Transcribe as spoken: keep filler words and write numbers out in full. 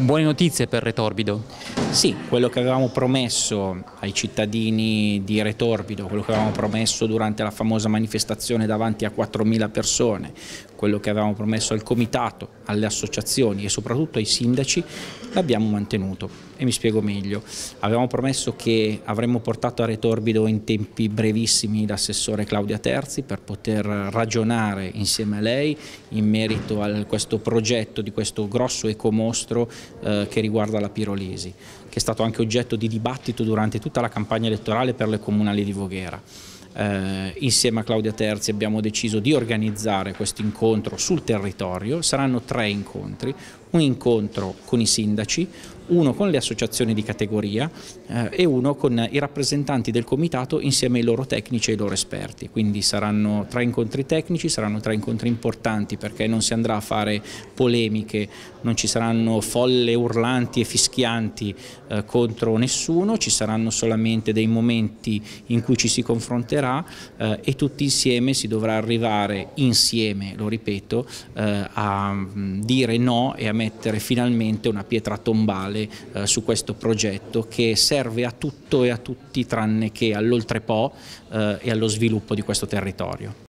Buone notizie per Retorbido. Sì, quello che avevamo promesso ai cittadini di Retorbido, quello che avevamo promesso durante la famosa manifestazione davanti a quattromila persone, quello che avevamo promesso al comitato, alle associazioni e soprattutto ai sindaci, l'abbiamo mantenuto. E mi spiego meglio. Avevamo promesso che avremmo portato a Retorbido in tempi brevissimi l'assessore Claudia Terzi per poter ragionare insieme a lei in merito a questo progetto di questo grosso ecomostro eh, che riguarda la pirolisi, che è stato anche oggetto di dibattito durante tutta la campagna elettorale per le comunali di Voghera. Eh, insieme a Claudia Terzi abbiamo deciso di organizzare questo incontro sul territorio. Saranno tre incontri, un incontro con i sindaci, uno con le associazioni di categoria eh, e uno con i rappresentanti del comitato insieme ai loro tecnici e ai loro esperti. Quindi saranno tre incontri tecnici, saranno tre incontri importanti perché non si andrà a fare polemiche, non ci saranno folle urlanti e fischianti eh, contro nessuno, ci saranno solamente dei momenti in cui ci si confronterà eh, e tutti insieme si dovrà arrivare insieme, lo ripeto, eh, a mh, dire no e a mettere finalmente una pietra tombale eh, su questo progetto che serve a tutto e a tutti tranne che all'oltrepo eh, e allo sviluppo di questo territorio.